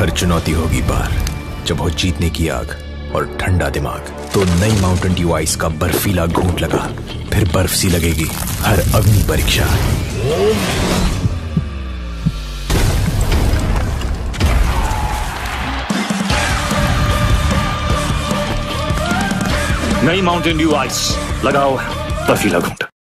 हर चुनौती होगी पार जब हो जीतने की आग और ठंडा दिमाग। तो नई माउंटेन ड्यू आइस का बर्फीला घूंट लगा, फिर बर्फ सी लगेगी हर अग्नि परीक्षा। नई माउंटेन ड्यू आइस लगाओ बर्फीला घूंट।